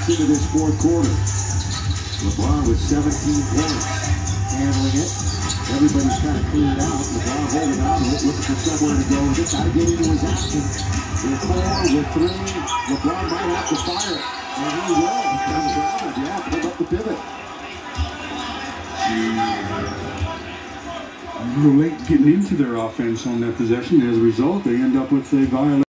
into this fourth quarter. LeBron with 17 points, handling it. Everybody's kind of cleared out. LeBron holding on to it, looking for somewhere to go with it. Got to get into his action. With 4, with 3, LeBron might have to fire it. And he will. He comes around, yeah, pulled up the pivot. A little late getting into their offense on that possession. As a result, they end up with a violation.